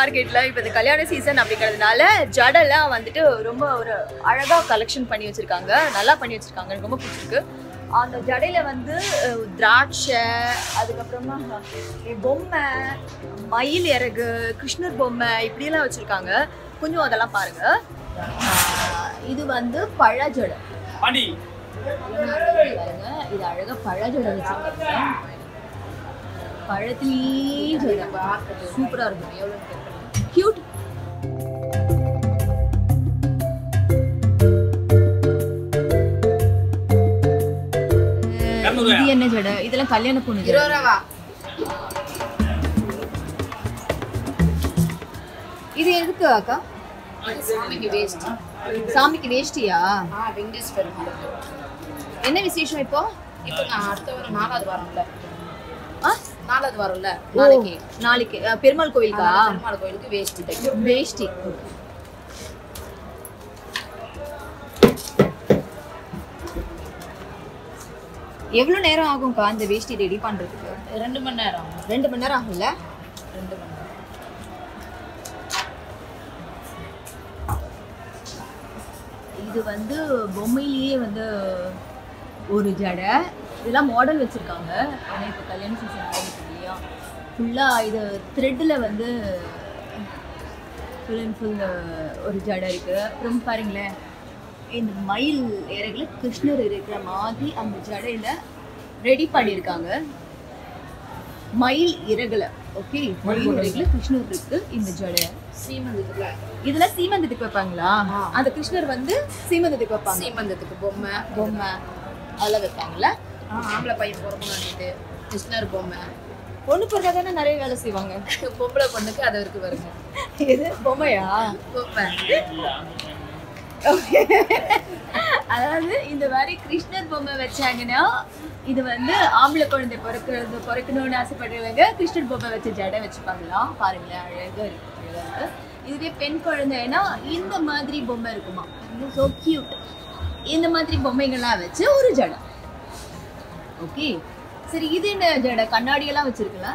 மார்க்கெட்ல இப்போ இந்த கல்யாண சீசன் அப்படிங்கிறதுனால ஜடெல்லாம் வந்துட்டு ரொம்ப ஒரு அழகா கலெக்ஷன் பண்ணி வச்சிருக்காங்க. நல்லா பண்ணி வச்சிருக்காங்க. எனக்கு ரொம்ப பிடிச்சிருக்கு. அந்த ஜடையில வந்து திராட்சை, அதுக்கப்புறமா பொம்மை, மயில் இறகு, கிருஷ்ணர் பொம்மை இப்படியெல்லாம் வச்சிருக்காங்க. கொஞ்சம் அதெல்லாம் பாருங்க. இது வந்து பழஜடை பாருங்க. இது அழகா பழஜடை வச்சிருக்காங்க. பழத்திலேயே ஜடை சூப்பரா இருக்கும். எவ்வளவு கியூட். இது என்ன ஜடை? இதெல்லாம் கல்யாண பொண்ணு. 20 ரூபா. இது எதுக்கு அக்கா? சாமிக்கு வேஷ்டி. சாமிக்கு வேஷ்டியா? வெங்கடேஷ் பெருமாள். என்ன விசேஷம் இப்போ? இப்போ நான் அடுத்த வாரம் 4வது வாரம்ல. 4வது வாரம்ல நாளைக்கு பெருமாள் கோயிலுக்கா? பெருமாள் கோயிலுக்கு வேஷ்டி தைக்கும். வேஷ்டி. எவ்வளவு நேரம் ஆகும்க்கா இந்த வேஷ்டி ரெடி பண்றதுக்கு? 2 மணி நேரம். 2 மணி நேரம் ஆகும்ல? 2 மணி நேரம். இது வந்து பொம்மையிலேயே வந்து ஒரு ஜடை. இதெல்லாம் மாடல் வச்சிருக்காங்க. ஏன்னா இப்போ கல்யாண சீசன் ஆகிருக்கு இல்லையா? ஃபுல்லாக இது த்ரெட்டில் வந்து ஃபுல் அண்ட் ஃபுல் ஒரு ஜடை இருக்குது. அப்புறம் பாருங்களேன், இந்த மயில் இறகுல கிருஷ்ணர் இருக்கிற மாதிரி அந்த ஜடையில ரெடி பண்ணியிருக்காங்க. மயில் இறகுல ஓகே, மயில் இறகுல கிருஷ்ணர் இருக்கு. இந்த ஜடை சீமந்தத்துக்கு இதுல சீமந்தத்துக்கு வைப்பாங்களா? அந்த கிருஷ்ணர் வந்து சீமந்தத்துக்கு வைப்பாங்க. சீமந்தத்துக்கு பொம்மை அதெல்லாம் வைப்பாங்கல்ல. ஆம்பளை பையன் பிறக்கணும்னு கிருஷ்ணர் பொம்மை. பொண்ணு பிறந்தா தானே நிறைய வேலை செய்வாங்க. பொம்பளை பொண்ணுக்கு அது இருக்கு பாருங்க. இது பொம்மையா? பொம்மை. அதாவது இந்த மாதிரி கிருஷ்ணர் பொம்மை வச்சாங்கன்னா இது வந்து ஆம்பளை குழந்தை பிறக்கணும்னு ஆசைப்படுறவங்க கிருஷ்ணர் பொம்மை வச்சு ஜடை வச்சுப்பாங்களாம். பாருங்களேன், அழகா இருக்கு. இதுவே பெண் குழந்தைன்னா இந்த மாதிரி பொம்மை இருக்குமா? So cute. இந்த மாதிரி பொம்மைகள்லாம் வச்சு ஒரு ஜடை. ஓகே சரி, இது என்ன ஜடை? கண்ணாடி எல்லாம் வச்சிருக்கலாம்.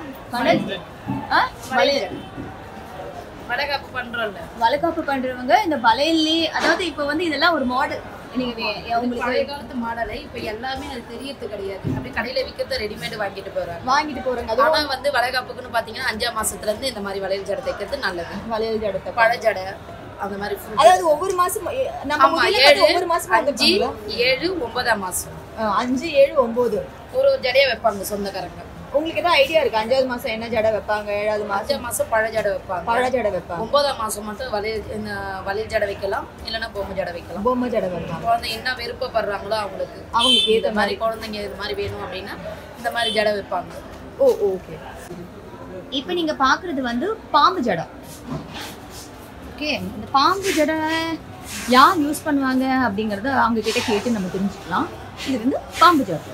வளைகாப்பு பண்றோம்ல, வளைகாப்பு பண்றவங்க இந்த வளையல்லே, அதாவது இப்போ வந்து இதெல்லாம் ஒரு மாடல். நீங்க உங்களுக்கு பழைய காலத்து மாடலை இப்ப எல்லாமே அது தெரியறது கிடையாது. அப்படியே கடையில விற்கிறத ரெடிமேட் வாங்கிட்டு போறாங்க. ஆனா வந்து வளைகாப்புக்குன்னு பாத்தீங்கன்னா 5ஆம் மாசத்துல இருந்து இந்த மாதிரி வளையல் ஜடை தைக்கிறது நல்லது. வளையல் ஜடை, பழ ஜடை அந்த மாதிரி. அதாவது ஒவ்வொரு மாசம் நம்ம ஒவ்வொரு மாசம் 5, 7, 9ஆம் மாசம் 5, 7, 9 ஒரு ஜடையை வைப்பாங்க சொந்தக்காரங்க. உங்களுக்கு ஏதாவது ஐடியா இருக்கு? 5வது மாசம் என்ன ஜடை வைப்பாங்க? 7வது மாசம் 5ஆம் மாசம் பழ ஜடை வைப்பாங்க. 9ஆம் மாசம் மட்டும் வளையல் ஜடை வைக்கலாம், இல்லைன்னா பொம்மை ஜடை வைக்கலாம். பொம்மை ஜடை வைக்கலாம். குழந்தை என்ன விருப்பப்படுறாங்களோ அவங்களுக்கு இந்த மாதிரி குழந்தைங்க இது மாதிரி வேணும் அப்படின்னா இந்த மாதிரி ஜடை வைப்பாங்க. Oh okay. இப்போ நீங்க பாக்குறது வந்து பாம்பு ஜடை. ஓகே, இந்த பாம்பு ஜடை யார் யூஸ் பண்ணுவாங்க அப்படிங்கறத அவங்க கிட்ட கேட்டு நம்ம தெரிஞ்சுக்கலாம். இது வந்து பாம்பு ஜடை.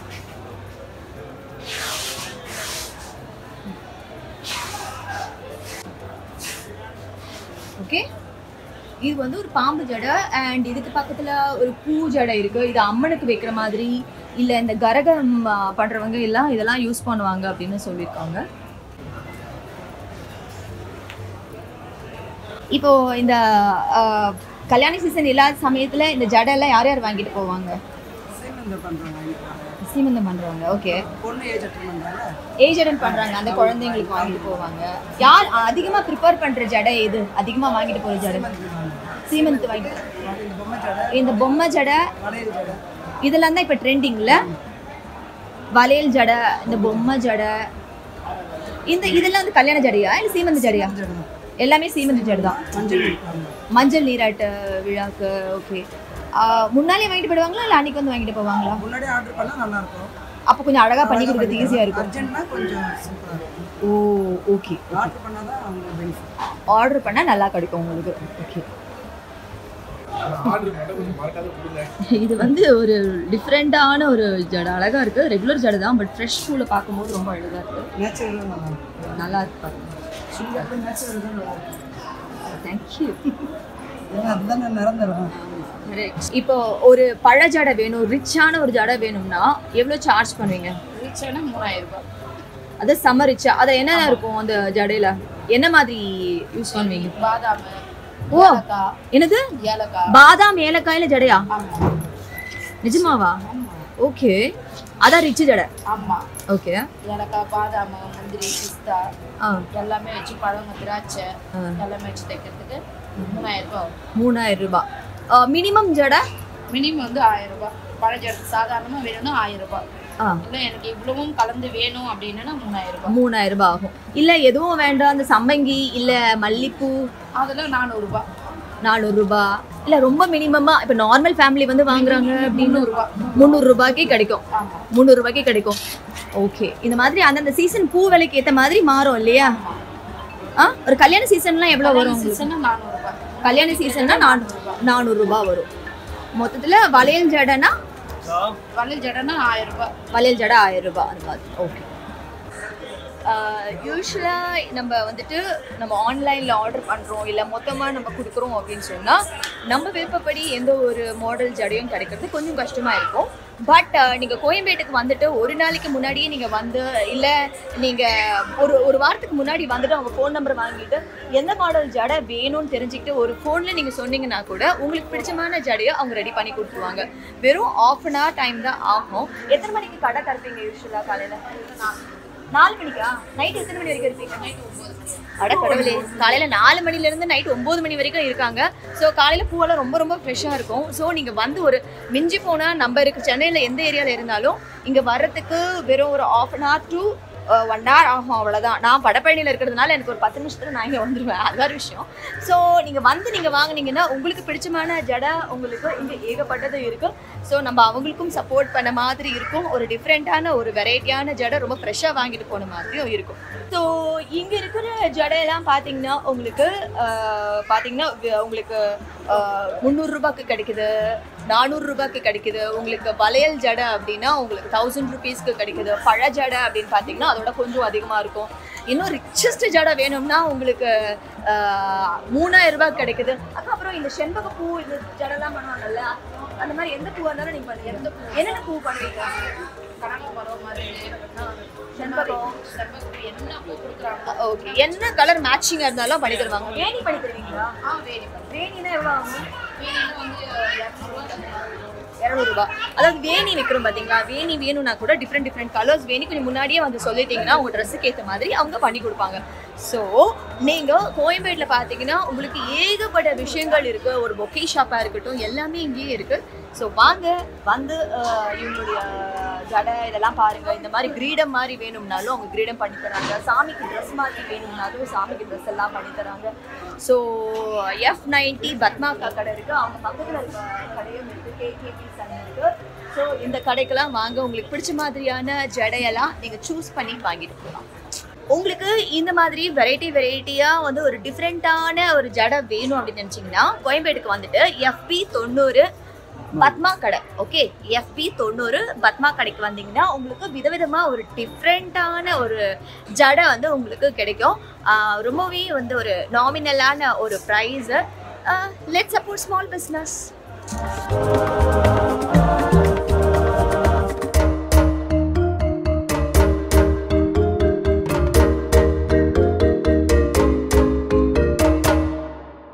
ஓகே, இது வந்து ஒரு பாம்பு ஜடை. அண்ட் இதுக்கு பக்கத்துல ஒரு பூ ஜடை இருக்கு. இது அம்மனுக்கு வைக்கிற மாதிரி, இல்ல இந்த கரகம் பண்றவங்க எல்லாம் இதெல்லாம் யூஸ் பண்ணுவாங்க அப்படின்னு சொல்லியிருக்காங்க. இப்போ இந்த கல்யாண சீசன் இல்லாத சமயத்துல இந்த ஜடை எல்லாம் யார் யார் வாங்கிட்டு போவாங்க? சீமந்தம் பண்றவங்க. ஓகே, ஏஜ் அட்டன் பண்றாங்க அந்த குழந்தைங்களுக்கு வாங்கிட்டு போவாங்க. யார் அதிகமா ப்ரிப்பேர் பண்ற ஜடை எது? அதிகமா வாங்கிட்டு போற ஜடை சீமந்த் வாங்கிட்டு. இந்த பொம்மை ஜடை இதெல்லாம் தான் இப்ப ட்ரெண்டிங்ல. வளையல் ஜடை, இந்த பொம்மை ஜடை, இதெல்லாம் வந்து கல்யாண ஜடையா இல்ல சீமந்த ஜடையா? எல்லாமே சீமந்த ஜடை தான். மஞ்சள் நீராட்டு விழாக்கு. ஓகே, முன்னாலே வாங்கிட்டு போடுவாங்களா இல்ல அன்னைக்கு வந்து வாங்கிட்டு போவாங்களா? முன்னாடி ஆர்டர் பண்ணா நல்லா இருக்கும். அப்ப கொஞ்சம் அழகா பண்ணி கொடுக்கிறது ஈஸியா இருக்கும். அர்ஜென்ட்னா கொஞ்சம் சிம்பிளா இருக்கும். ஓ ஓகே. ஆர்டர் பண்ணா தான் உங்களுக்கு பெனிஃபிட். ஆர்டர் பண்ணா நல்லா கிடைக்கும் உங்களுக்கு. ஓகே, ஆர்டர் பண்ணா கொஞ்சம் மறக்காத கொடுங்க. இது வந்து ஒரு டிஃபரெண்டான ஒரு ஜடை. அழகா இருக்கு. ரெகுலர் ஜடை தான், பட் ஃப்ரெஷ் பூல பாக்கும்போது ரொம்ப அழகா இருக்கு. நேச்சுரலா நல்லா இருக்கு. நல்லா இருக்கு பாருங்க. சும்மா நேச்சுரலா தான் நல்லா இருக்கு. Thank you. அதுதான் நிரந்தரம். இப்போ ஒரு பழ ஜடை வேணும், ரிச்சான ஒரு ஜடை வேணும்னா எவ்வளவு சார்ஜ் பண்ணுவீங்க? ரிச்சானா 3000 ரூபாய். அது சம்ம ரிச்சா. அது என்னென்ன இருக்கும் அந்த ஜடையில? என்ன மாதிரி யூஸ் பண்ணுவீங்க? பாதாம், ஓ என்னது ஏலக்காய். பாதாம் ஏலக்காயில ஜடையா? நிஜமாவா? ஓகே, அதான் ரிச் ஜடை. ஆமா. ஓகே. ஏலக்காய், பாதாம், முந்திரி, பிஸ்தா எல்லாமே வச்சு பழங்க, திராட்சை எல்லாமே வச்சு தைக்கிறதுக்கு 3000 ரூபாய். 3000 ரூபாய். மினிமம் ஜடை மினிமம் வந்து 1000 ரூபாய். பழ ஜடை சாதாரணமா வேணும்னா 1000 ரூபாய். இல்ல எனக்கு இவ்வளவும் கலந்து வேணும் அப்படின்னா 3000 ரூபாய். 3000 ரூபாய் ஆகும். இல்ல எதுவும் வேண்டாம், அந்த சம்பங்கி இல்ல மல்லிப்பூ அதெல்லாம் 400 ரூபாய். 400 ரூபாய். இல்ல ரொம்ப மினிமமா இப்ப நார்மல் ஃபேமிலி வந்து வாங்குறாங்க அப்படின்னு 300 ரூபாய்க்கே கிடைக்கும். 300 ரூபாய்க்கே கிடைக்கும். ஓகே. இந்த மாதிரி அந்தந்த சீசன் பூ விலைக்கு ஏத்த மாதிரி மாறும் இல்லையா? ஒரு கல்யாண சீசன்லாம் எவ்வளவு வரும்? 400 ரூபாய். கல்யாண சீசன்னா 400 ரூபாய் வரும். மொத்தத்துல வளையல் ஜடைனா 1000 ரூபாய். வளையல் ஜடை 1000 ரூபாய் அந்த மாதிரி. ஓகே. யூஸ்வலாக நம்ம வந்துட்டு நம்ம ஆன்லைனில் ஆர்டர் பண்ணுறோம் இல்லை மொத்தமாக நம்ம கொடுக்குறோம் அப்படின்னு சொன்னால் நம்ம விருப்பப்படி எந்த ஒரு மாடல் ஜடையும் கிடைக்கிறது கொஞ்சம் கஷ்டமாக இருக்கும். பட் நீங்கள் கோயம்பேட்டுக்கு வந்துட்டு ஒரு நாளைக்கு முன்னாடியே நீங்கள் வந்து இல்லை நீங்கள் ஒரு வாரத்துக்கு முன்னாடி வந்துட்டு அவங்க ஃபோன் நம்பர் வாங்கிட்டு எந்த மாடல் ஜடை வேணும்னு தெரிஞ்சுக்கிட்டு ஒரு ஃபோனில் நீங்கள் சொன்னீங்கன்னா கூட உங்களுக்கு பிடிச்சமான ஜடையை அவங்க ரெடி பண்ணி கொடுத்துருவாங்க. வெறும் 1/2 hour டைம் தான் ஆகும். எத்தனை மணிக்கு கடை திறப்பீங்க யூஸ்வலாக? காலையில் 4 மணிக்கா? நைட் எத்தனை மணி வரைக்கும் இருப்பீங்க? நைட் 9 மணி. அட கடவுளே, காலையில 4 மணிலேருந்து நைட் 9 மணி வரைக்கும் இருக்காங்க. ஸோ காலையில பூவெல்லாம் ரொம்ப ரொம்ப ஃப்ரெஷ்ஷாக இருக்கும். ஸோ நீங்கள் வந்து ஒரு மிஞ்சி போனால் நம்ம இருக்கு சென்னையில் எந்த ஏரியாவில் இருந்தாலும் இங்கே வர்றதுக்கு வெறும் ஒரு 1/2 hour to 1 hour ஆகும், அவ்வளோதான். நான் படப்பழனியில் இருக்கிறதுனால எனக்கு ஒரு 10 நிமிஷத்துல நான் இங்கே வந்துடுவேன், அது வேறு விஷயம். ஸோ நீங்கள் வாங்கினீங்கன்னா உங்களுக்கு பிடிச்சமான ஜடை உங்களுக்கு இங்கே ஏகப்பட்டது இருக்கும். ஸோ நம்ம அவங்களுக்கும் சப்போர்ட் பண்ண மாதிரி இருக்கும். ஒரு டிஃப்ரெண்ட்டான ஒரு வெரைட்டியான ஜடை ரொம்ப ஃப்ரெஷ்ஷாக வாங்கிட்டு போன மாதிரியும் இருக்கும். ஸோ இங்கே இருக்கிற ஜடையெல்லாம் பார்த்தீங்கன்னா உங்களுக்கு 300 ரூபாய்க்கு கிடைக்குது, 400 ரூபாய்க்கு கிடைக்குது. உங்களுக்கு வளையல் ஜடை அப்படின்னா உங்களுக்கு 1000 rupeesக்கு கிடைக்குது. பழ ஜடை அப்படின்னு பார்த்தீங்கன்னா அதோட கொஞ்சம் அதிகமாக இருக்கும். இன்னும் ரிச்சஸ்ட் ஜடை வேணும்னா உங்களுக்கு 3000 ரூபாய்க்கு கிடைக்குது. அதுக்கப்புறம் இந்த செண்பக பூ இந்த ஜடைலாம் பண்ணுவாங்கல்ல, அந்த மாதிரி எந்த பூவாக இருந்தாலும் நீங்கள் பண்ணுவீங்க. என்னென்ன பூ பண்ணுவீங்க? கனகாம்பரம், செண்பகம், என்ன பூ கொடுக்குறாங்க. ஓகே. என்ன கலர் மேட்சிங்காக இருந்தாலும் பண்ணி தருவாங்க. வேணி பண்ணி தருவீங்களா? வேணினா எவ்வளோ ஆகும்? வேணினா வந்து 200 ரூபாய். அதாவது வேணி வைக்கிறோம் பார்த்தீங்களா? வேணி வேணும்னா கூட டிஃப்ரெண்ட் கலர்ஸ் வேணி கொஞ்சம் முன்னாடியே வந்து சொல்லிட்டீங்கன்னா உங்கள் ட்ரெஸ்ஸுக்கு ஏற்ற மாதிரி அவங்க பண்ணி கொடுப்பாங்க. ஸோ நீங்கள் கோயம்பேட்டில் பார்த்தீங்கன்னா உங்களுக்கு ஏகப்பட்ட விஷயங்கள் இருக்குது. ஒரு பொக்கே ஷாப்பாக இருக்கட்டும், எல்லாமே இங்கேயே இருக்குது. ஸோ வாங்க வந்து இவங்களுடைய ஜடை இதெல்லாம் பாருங்கள். இந்த மாதிரி கிரீடம் மாதிரி வேணும்னாலும் அவங்க கிரீடம் பண்ணி தராங்க. சாமிக்கு ட்ரெஸ் மாதிரி வேணும்னாலும் சாமிக்கு ட்ரெஸ் எல்லாம் பண்ணி தராங்க. ஸோ F90 பத்மாக்கா கடை இருக்குது, அவங்க பக்கத்தில் இருக்க கடையும் இருக்குது, KKP சன் இருக்குது. ஸோ இந்த கடைக்கெல்லாம் வாங்க, உங்களுக்கு பிடிச்ச மாதிரியான ஜடையெல்லாம் நீங்கள் சூஸ் பண்ணி வாங்கிட்டு போகலாம். உங்களுக்கு இந்த மாதிரி வெரைட்டியாக வந்து ஒரு டிஃப்ரெண்ட்டான ஒரு ஜடை வேணும் அப்படின்னு நினச்சிங்கன்னா கோயம்பேட்டுக்கு வந்துட்டு FP 90 பத்மா கடை. ஓகே, FP 90 பத்மா கடைக்கு வந்தீங்கன்னா உங்களுக்கு விதவிதமாக ஒரு டிஃப்ரெண்ட்டான ஒரு ஜடை வந்து உங்களுக்கு கிடைக்கும். ரொம்பவே வந்து ஒரு நாமினலான ஒரு prize. Let's support small business.